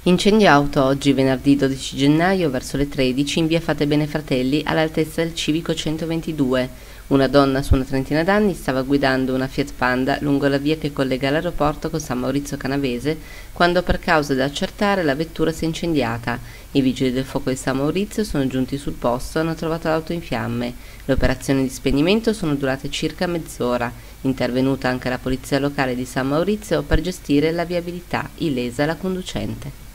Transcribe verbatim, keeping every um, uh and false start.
Incendio auto oggi, venerdì dodici gennaio, verso le tredici, in via Fatebenefratelli, Fratelli, all'altezza del civico centoventidue. Una donna su una trentina d'anni stava guidando una Fiat Panda lungo la via che collega l'aeroporto con San Maurizio Canavese, quando per cause da accertare la vettura si è incendiata. I vigili del fuoco di San Maurizio sono giunti sul posto e hanno trovato l'auto in fiamme. Le operazioni di spegnimento sono durate circa mezz'ora. Intervenuta anche la polizia locale di San Maurizio per gestire la viabilità, illesa la conducente.